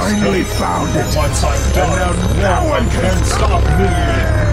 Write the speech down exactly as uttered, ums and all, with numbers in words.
finally found it. Once I'm done, no one can stop me.